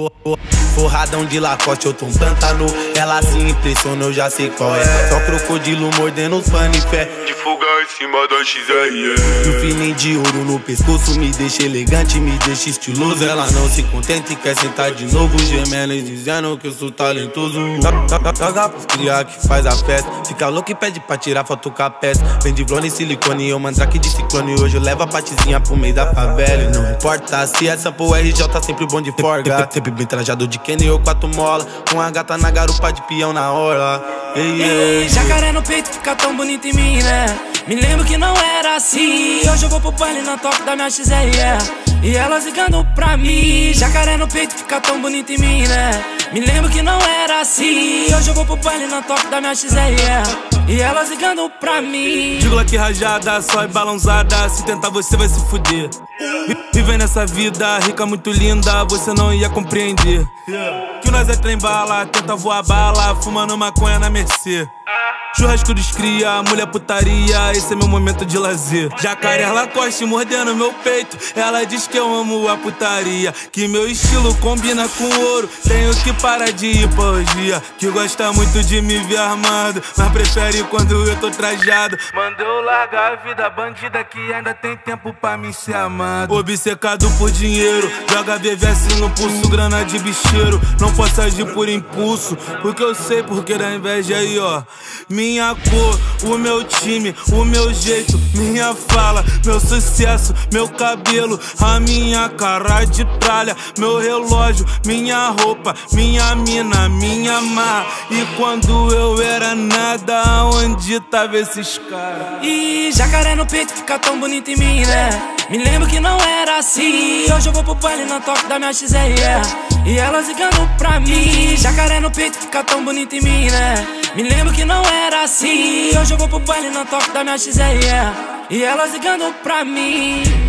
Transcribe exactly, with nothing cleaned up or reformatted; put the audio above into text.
Forradão de Lacoste, eu tô um pântano. Ela se impressiona, eu já sei qual é. Só crocodilo mordendo os panifé. De fuga em cima da X R E. E o fininho de ouro no pescoço me deixa elegante, me deixa estiloso. Ela não se contenta e quer sentar de novo, gemendo e dizendo que eu sou talentoso. Joga pros criar que faz a festa. Fica louco e pede pra tirar foto com a peça. Vem de blone e silicone, eu mandrake de ciclone. Hoje eu levo a patizinha pro meio da favela. E não importa se essa pro R J tá sempre bom de forga. Sempre bem trajado de Kenny ou quatro mola. Com a gata na garupa de peão na orla. Ei, ei, jacaré no peito fica tão bonito em mim, né? Me lembro que não era assim. Hoje eu vou pro baile na top da minha X R E. E elas ligando pra mim. Jacaré no peito fica tão bonito em mim, né? Me lembro que não era assim. Hoje eu vou pro baile na top da minha X R E. E elas ligando pra mim. Digo lá que rajada, só é balançada. Se tentar você vai se fuder. Viver nessa vida rica, muito linda, você não ia compreender. Que nós é trem bala, tenta voar bala, fumando maconha na Mercê. Churrasco dos cria, mulher putaria, esse é meu momento de lazer. Jacaré Lacoste mordendo meu peito, ela diz que eu amo a putaria. Que meu estilo combina com ouro, tenho que parar de hipogia. Que gosta muito de me ver armado, mas prefere quando eu tô trajado. Manda eu largar a vida bandida que ainda tem tempo pra mim ser amado. Obcecado por dinheiro, joga V V S no pulso, grana de bicheiro. Não posso agir por impulso, porque eu sei porque da inveja aí, ó. Minha cor, o meu time, o meu jeito, minha fala, meu sucesso, meu cabelo, a minha cara de tralha, meu relógio, minha roupa, minha mina, minha mar. E quando eu era nada, onde tava esses caras? E jacaré no peito fica tão bonito em mim, né? Me lembro que não era assim. Hoje eu vou pro baile na top da minha X R E. E elas ligando pra mim. Jacaré no peito fica tão bonito em mim, né? Me lembro que não era assim. Hoje eu vou pro baile na top da minha X R E. E elas ligando pra mim.